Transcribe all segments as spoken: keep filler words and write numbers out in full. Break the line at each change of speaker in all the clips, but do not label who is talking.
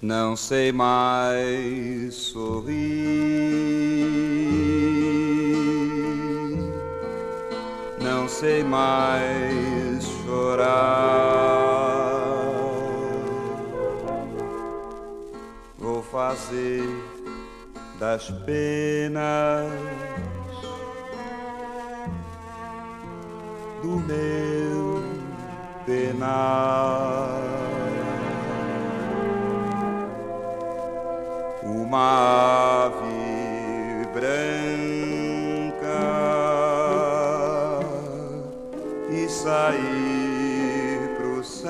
Não sei mais sorrir, não sei mais chorar. Vou fazer das penas do meu penar uma ave branca e sair pro céu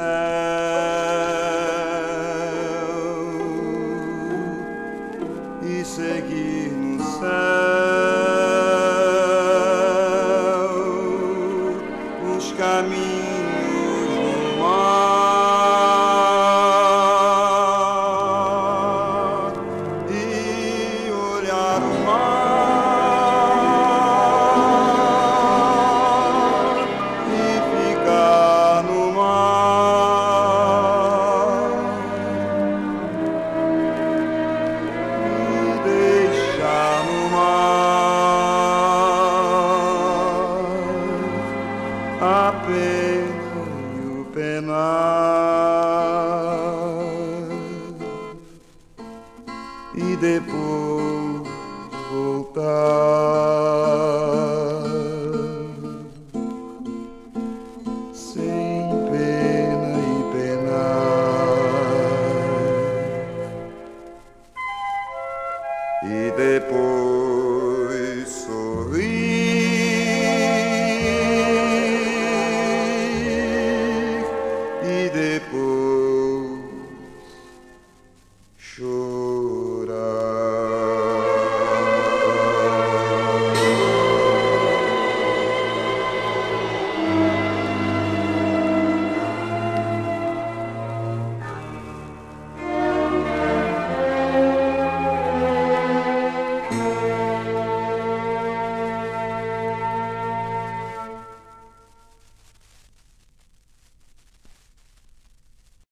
e seguir no céu os caminhos do mar e olhar o mar e ficar no mar e deixar no mar a pena e o penar e depois voltar.